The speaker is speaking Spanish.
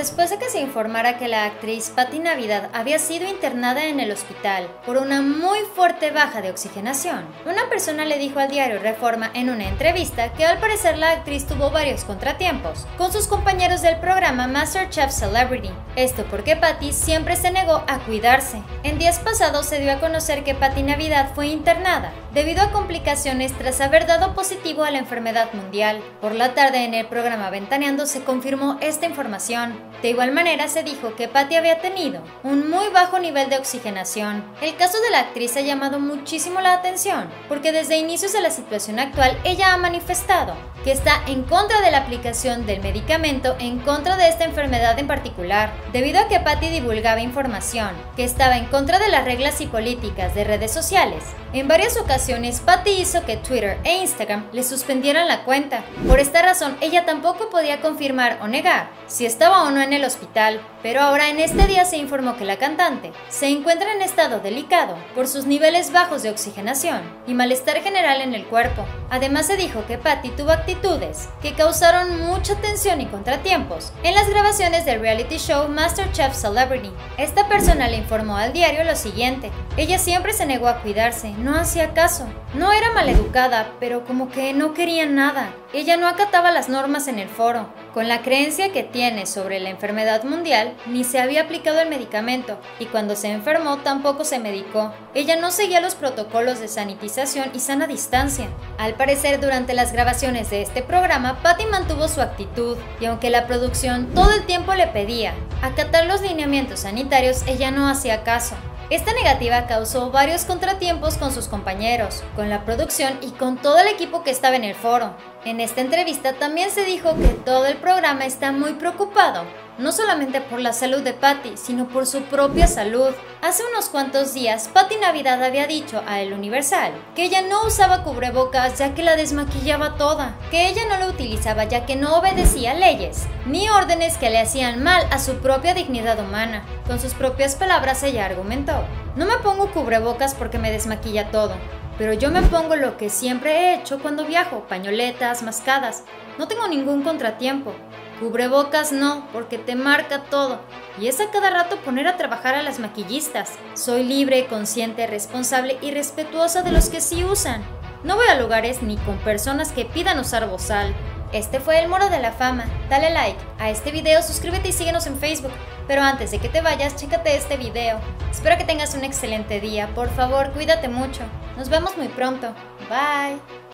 después de que se informara que la actriz Patti Navidad había sido internada en el hospital por una muy fuerte baja de oxigenación, una persona le dijo al diario Reforma en una entrevista que al parecer la actriz tuvo varios contratiempos con sus compañeros del programa MasterChef Celebrity. Esto porque Patti siempre se negó a cuidarse. En días pasados se dio a conocer que Patti Navidad fue internada debido a complicaciones tras haber dado positivo a la enfermedad mundial. Por la tarde en el programa Ventaneando se confirmó esta información. De igual manera se dijo que Patti había tenido un muy bajo nivel de oxigenación. El caso de la actriz ha llamado muchísimo la atención porque desde inicios de la situación actual ella ha manifestado que está en contra de la aplicación del medicamento en contra de esta enfermedad en particular, debido a que Patti divulgaba información que estaba en contra de las reglas y políticas de redes sociales. En varias ocasiones Patti hizo que Twitter e Instagram le suspendieran la cuenta. Por esta razón ella tampoco podía confirmar o negar si estaba o no en el hospital, pero ahora en este día se informó que la cantante se encuentra en estado delicado por sus niveles bajos de oxigenación y malestar general en el cuerpo. Además se dijo que Patti tuvo actitudes que causaron mucha tensión y contratiempos en las grabaciones del reality show MasterChef Celebrity. Esta persona le informó al diario lo siguiente: ella siempre se negó a cuidarse, no hacía caso, no era maleducada, pero como que no quería nada. Ella no acataba las normas en el foro. Con la creencia que tiene sobre la enfermedad mundial, ni se había aplicado el medicamento, y cuando se enfermó tampoco se medicó. Ella no seguía los protocolos de sanitización y sana distancia. Al parecer, durante las grabaciones de este programa, Patti mantuvo su actitud, y aunque la producción todo el tiempo le pedía acatar los lineamientos sanitarios, ella no hacía caso. Esta negativa causó varios contratiempos con sus compañeros, con la producción y con todo el equipo que estaba en el foro. En esta entrevista también se dijo que todo el programa está muy preocupado, no solamente por la salud de Patti, sino por su propia salud. Hace unos cuantos días, Patti Navidad había dicho a El Universal que ella no usaba cubrebocas ya que la desmaquillaba toda, que ella no lo utilizaba ya que no obedecía leyes ni órdenes que le hacían mal a su propia dignidad humana. Con sus propias palabras ella argumentó: no me pongo cubrebocas porque me desmaquilla todo, pero yo me pongo lo que siempre he hecho cuando viajo, pañoletas, mascadas. No tengo ningún contratiempo. Cubrebocas no, porque te marca todo, y es a cada rato poner a trabajar a las maquillistas. Soy libre, consciente, responsable y respetuosa de los que sí usan. No voy a lugares ni con personas que pidan usar bozal. Este fue el Moro de la Fama. Dale like a este video, suscríbete y síguenos en Facebook. Pero antes de que te vayas, chécate este video. Espero que tengas un excelente día. Por favor, cuídate mucho. Nos vemos muy pronto. Bye.